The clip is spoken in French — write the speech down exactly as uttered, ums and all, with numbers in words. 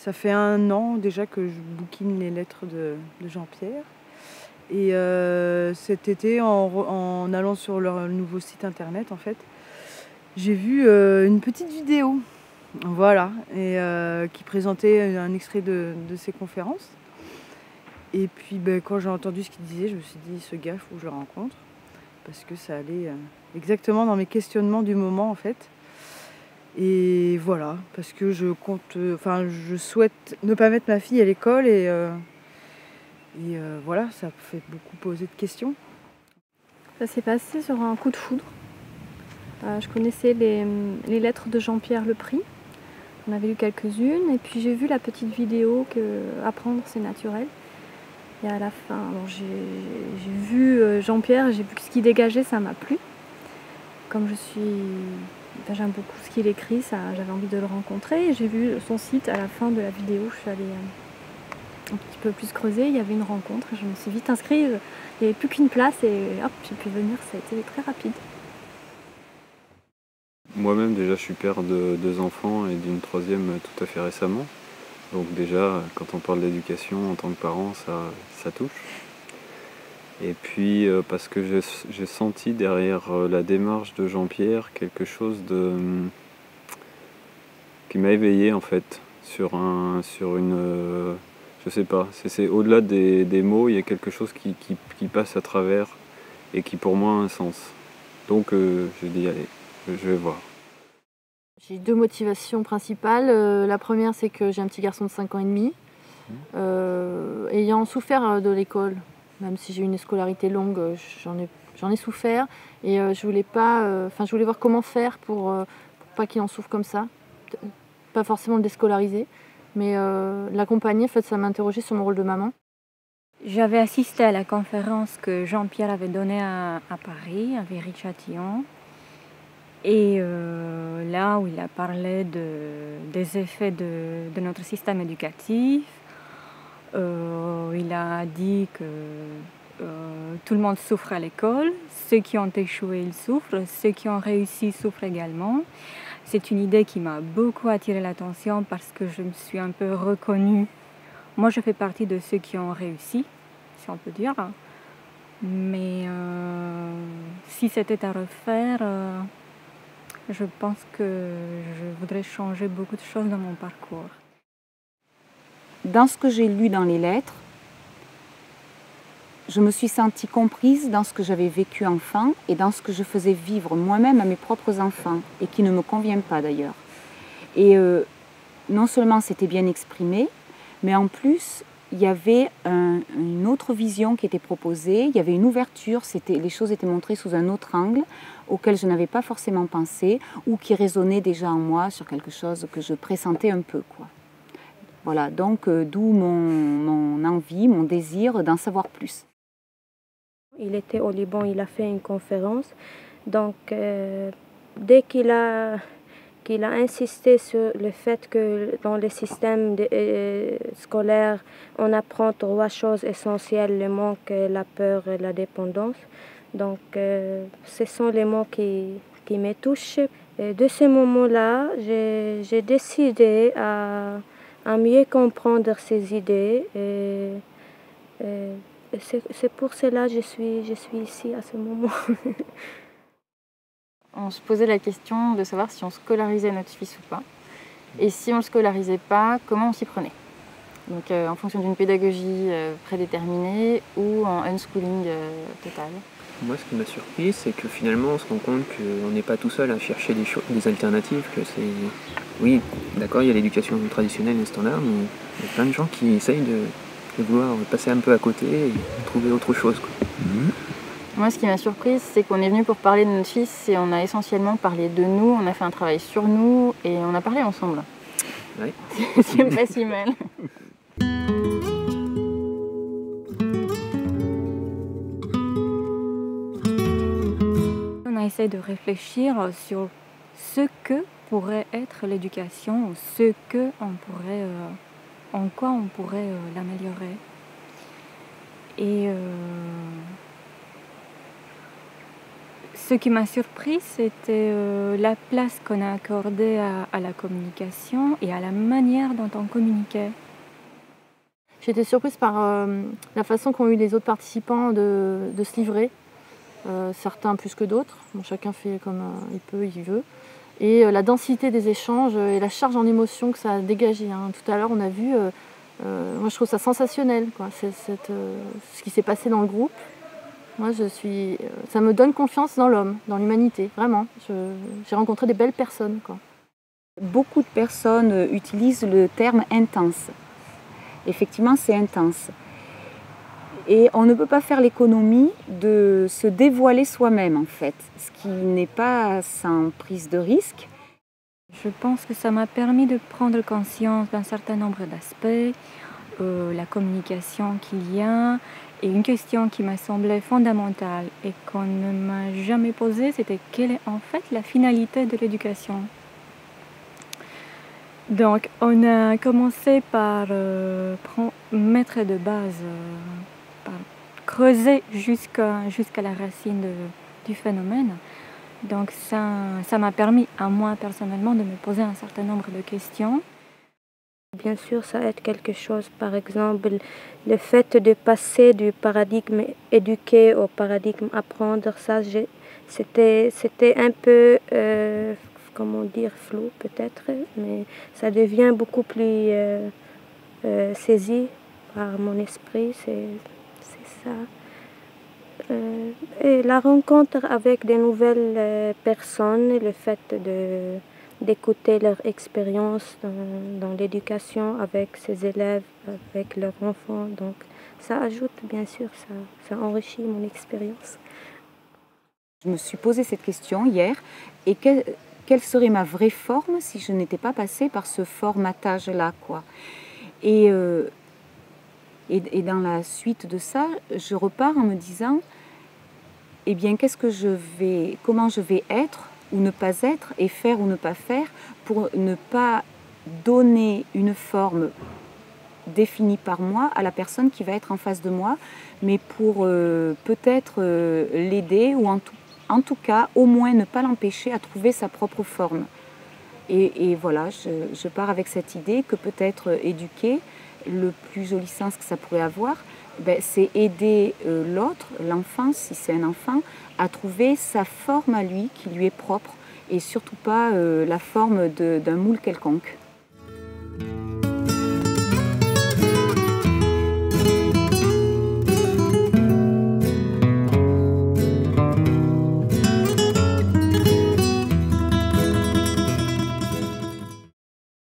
ça fait un an déjà que je bouquine les lettres de, de Jean-Pierre. Et euh, cet été, en, en allant sur leur nouveau site internet, en fait, j'ai vu euh, une petite vidéo, voilà, et euh, qui présentait un extrait de, de ses conférences. Et puis, ben, quand j'ai entendu ce qu'il disait, je me suis dit, ce gars, il faut que je le rencontre, parce que ça allait euh, exactement dans mes questionnements du moment, en fait. Et voilà, parce que je compte, euh, enfin, je souhaite ne pas mettre ma fille à l'école et, euh, et euh, voilà, ça fait beaucoup poser de questions. Ça s'est passé sur un coup de foudre. Euh, je connaissais les, les lettres de Jean-Pierre Lepris. J'en avais lu quelques-unes et puis j'ai vu la petite vidéo que apprendre c'est naturel. Et à la fin, j'ai vu Jean-Pierre, j'ai vu ce qu'il dégageait, ça m'a plu. Comme je suis, enfin, j'aime beaucoup ce qu'il écrit, j'avais envie de le rencontrer. J'ai vu son site à la fin de la vidéo, je suis allée un petit peu plus creuser, il y avait une rencontre, je me suis vite inscrite, il n'y avait plus qu'une place et hop, j'ai pu venir, ça a été très rapide. Moi-même déjà je suis père de deux enfants et d'une troisième tout à fait récemment. Donc déjà quand on parle d'éducation en tant que parent, ça, ça touche. Et puis euh, parce que j'ai senti derrière euh, la démarche de Jean-Pierre quelque chose de qui m'a éveillé en fait sur un sur une euh, je sais pas, c'est au-delà des, des mots, il y a quelque chose qui, qui, qui passe à travers et qui pour moi a un sens. Donc euh, je dis allez, je vais voir. J'ai deux motivations principales. Euh, la première, c'est que j'ai un petit garçon de cinq ans et demi. Euh, ayant souffert de l'école, même si j'ai eu une scolarité longue, j'en ai, j'en ai souffert. Et euh, je voulais pas, euh, enfin, je voulais voir comment faire pour, euh, pour pas qu'il en souffre comme ça. Pas forcément le déscolariser, mais euh, l'accompagner. En fait, ça m'a interrogée sur mon rôle de maman. J'avais assisté à la conférence que Jean-Pierre avait donnée à, à Paris, à Viry-Châtillon. Et euh, là où il a parlé de, des effets de, de notre système éducatif, euh, il a dit que euh, tout le monde souffre à l'école, ceux qui ont échoué ils souffrent, ceux qui ont réussi souffrent également. C'est une idée qui m'a beaucoup attiré l'attention parce que je me suis un peu reconnue. Moi je fais partie de ceux qui ont réussi, si on peut dire. Mais euh, si c'était à refaire, euh, je pense que je voudrais changer beaucoup de choses dans mon parcours. Dans ce que j'ai lu dans les lettres, je me suis sentie comprise dans ce que j'avais vécu enfant et dans ce que je faisais vivre moi-même à mes propres enfants et qui ne me convient pas d'ailleurs. Et euh, non seulement c'était bien exprimé, mais en plus il y avait un, une autre vision qui était proposée, il y avait une ouverture, les choses étaient montrées sous un autre angle auquel je n'avais pas forcément pensé ou qui résonnait déjà en moi sur quelque chose que je pressentais un peu, quoi. Voilà, donc euh, d'où mon, mon envie, mon désir d'en savoir plus. Il était au Liban, il a fait une conférence, donc euh, dès qu'il a... qu'il a insisté sur le fait que dans les systèmes de, euh, scolaires, on apprend trois choses essentielles, le manque, la peur et la dépendance. Donc, euh, ce sont les mots qui, qui me touchent. Et de ce moment-là, j'ai décidé à, à mieux comprendre ces idées. Et, et, et c'est pour cela que je suis, je suis ici à ce moment. On se posait la question de savoir si on scolarisait notre fils ou pas. Et si on ne le scolarisait pas, comment on s'y prenait. Donc euh, en fonction d'une pédagogie euh, prédéterminée ou en unschooling euh, total. Moi, ce qui m'a surpris, c'est que finalement, on se rend compte qu'on n'est pas tout seul à chercher des, des alternatives, que c'est... Oui, d'accord, il y a l'éducation traditionnelle et standard, mais il y a plein de gens qui essayent de, de vouloir passer un peu à côté et trouver autre chose, quoi. Mmh. Moi, ce qui m'a surprise, c'est qu'on est venu pour parler de notre fils et on a essentiellement parlé de nous, on a fait un travail sur nous et on a parlé ensemble. Oui. C'est pas si mal. On a essayé de réfléchir sur ce que pourrait être l'éducation ou ce que on pourrait, euh, en quoi on pourrait euh, l'améliorer. Et euh, ce qui m'a surpris, c'était euh, la place qu'on a accordée à, à la communication et à la manière dont on communiquait. J'étais surprise par euh, la façon qu'ont eu les autres participants de, de se livrer, euh, certains plus que d'autres, bon, chacun fait comme euh, il peut, il veut, et euh, la densité des échanges et la charge en émotion que ça a dégagé. Hein. Tout à l'heure, on a vu, euh, euh, moi je trouve ça sensationnel, quoi. C'est, c'est, euh, ce qui s'est passé dans le groupe. Moi, je suis, euh, ça me donne confiance dans l'homme, dans l'humanité, vraiment. Je, j'ai rencontré des belles personnes, quoi. Beaucoup de personnes utilisent le terme intense. Effectivement, c'est intense. Et on ne peut pas faire l'économie de se dévoiler soi-même, en fait, ce qui n'est pas sans prise de risque. Je pense que ça m'a permis de prendre conscience d'un certain nombre d'aspects, euh, la communication qu'il y a, et une question qui m'a semblé fondamentale et qu'on ne m'a jamais posée, c'était quelle est en fait la finalité de l'éducation. Donc, on a commencé par euh, prendre, mettre de base, euh, par creuser jusqu'à jusqu'à la racine de, du phénomène. Donc, ça, ça m'a permis à moi personnellement de me poser un certain nombre de questions. Bien sûr, ça aide quelque chose. Par exemple, le fait de passer du paradigme éduquer au paradigme apprendre, ça, j'ai, c'était, c'était un peu... Euh, comment dire, flou peut-être, mais ça devient beaucoup plus euh, euh, saisi par mon esprit, c'est, c'est ça. Euh, et la rencontre avec de nouvelles euh, personnes, le fait de, d'écouter leur expérience dans, dans l'éducation avec ses élèves, avec leurs enfants, donc ça ajoute bien sûr, ça, ça enrichit mon expérience. Je me suis posé cette question hier, et quel, quelle serait ma vraie forme si je n'étais pas passée par ce formatage-là, quoi. Et, euh, et, et dans la suite de ça, je repars en me disant, eh bien, qu'est-ce que je vais, comment je vais être ou ne pas être, et faire ou ne pas faire, pour ne pas donner une forme définie par moi à la personne qui va être en face de moi, mais pour euh, peut-être euh, l'aider ou en tout En tout cas, au moins ne pas l'empêcher à trouver sa propre forme. Et, et voilà, je, je pars avec cette idée que peut-être éduquer, le plus joli sens que ça pourrait avoir, ben, c'est aider euh, l'autre, l'enfant, si c'est un enfant, à trouver sa forme à lui, qui lui est propre, et surtout pas euh, la forme de, d'un moule quelconque.